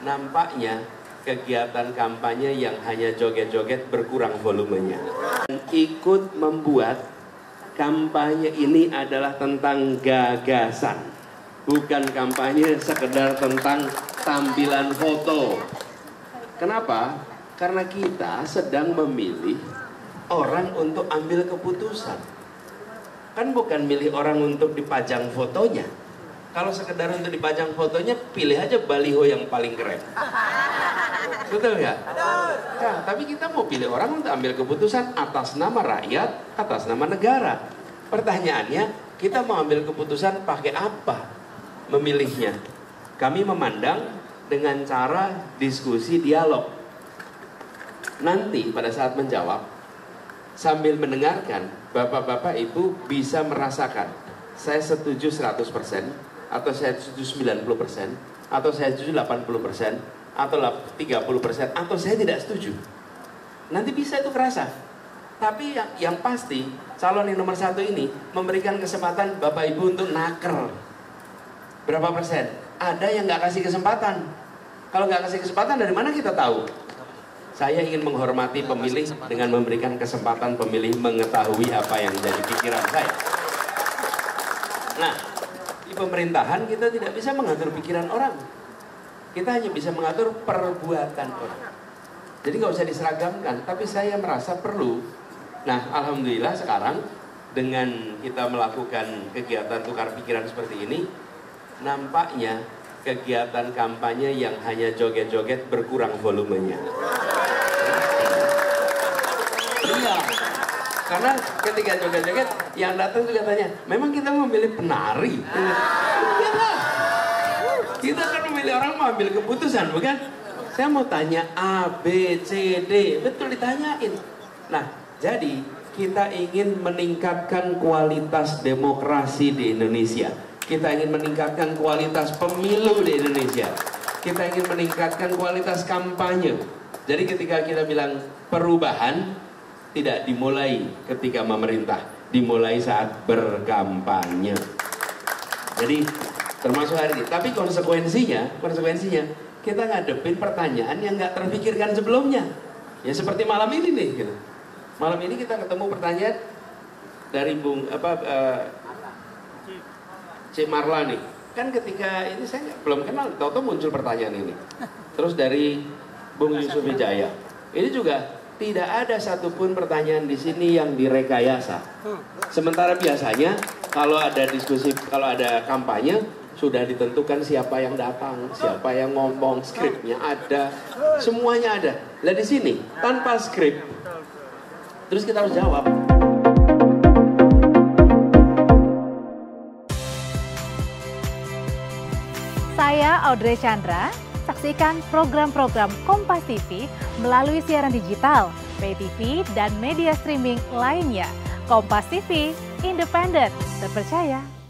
nampaknya kegiatan kampanye yang hanya joget-joget berkurang volumenya. Ikut membuat kampanye ini adalah tentang gagasan, bukan kampanye sekedar tentang tampilan foto. Kenapa? Karena kita sedang memilih orang untuk ambil keputusan. Kan bukan milih orang untuk dipajang fotonya. Kalau sekedar untuk dipajang fotonya, pilih aja baliho yang paling keren. Betul nggak? Nah, tapi kita mau pilih orang untuk ambil keputusan atas nama rakyat, atas nama negara. Pertanyaannya, kita mau ambil keputusan pakai apa memilihnya? Kami memandang dengan cara diskusi dialog. Nanti pada saat menjawab, sambil mendengarkan, bapak-bapak ibu bisa merasakan, saya setuju 100%, atau saya setuju 90%, atau saya setuju 80%, atau 30%, atau saya tidak setuju. Nanti bisa itu kerasa. Tapi yang pasti, calon yang nomor 1 ini memberikan kesempatan bapak ibu untuk naker. Berapa persen? Ada yang nggak kasih kesempatan. Kalau nggak kasih kesempatan, dari mana kita tahu? Saya ingin menghormati pemilih dengan memberikan kesempatan pemilih mengetahui apa yang jadi pikiran saya. Nah, di pemerintahan kita tidak bisa mengatur pikiran orang. Kita hanya bisa mengatur perbuatan orang. Jadi nggak usah diseragamkan. Tapi saya merasa perlu. Nah, alhamdulillah sekarang dengan kita melakukan kegiatan tukar pikiran seperti ini, nampaknya kegiatan kampanye yang hanya joget-joget berkurang volumenya. Iya, karena ketika joget-joget, yang datang juga tanya, memang kita memilih penari? Iyalah, kita kan memilih orang mau ambil keputusan, bukan? Saya mau tanya A, B, C, D, betul ditanyain. Nah, jadi kita ingin meningkatkan kualitas demokrasi di Indonesia. Kita ingin meningkatkan kualitas pemilu di Indonesia. Kita ingin meningkatkan kualitas kampanye. Jadi ketika kita bilang perubahan, tidak dimulai ketika memerintah, dimulai saat berkampanye. Jadi termasuk hari ini. Tapi konsekuensinya kita ngadepin pertanyaan yang nggak terpikirkan sebelumnya. Ya seperti malam ini nih. Gitu. Malam ini kita ketemu pertanyaan dari Cik Marla nih. Kan ketika ini saya belum kenal, tahu-tahu muncul pertanyaan ini. Terus dari Bung Yusuf Wijaya. Ini juga tidak ada satupun pertanyaan di sini yang direkayasa. Sementara biasanya kalau ada diskusi, kalau ada kampanye, sudah ditentukan siapa yang datang, siapa yang ngomong, skripnya ada, semuanya ada. Lah di sini tanpa skrip, terus kita harus jawab. Saya Audrey Chandra, saksikan program-program Kompas TV melalui siaran digital, pay TV, dan media streaming lainnya. Kompas TV, independen, terpercaya.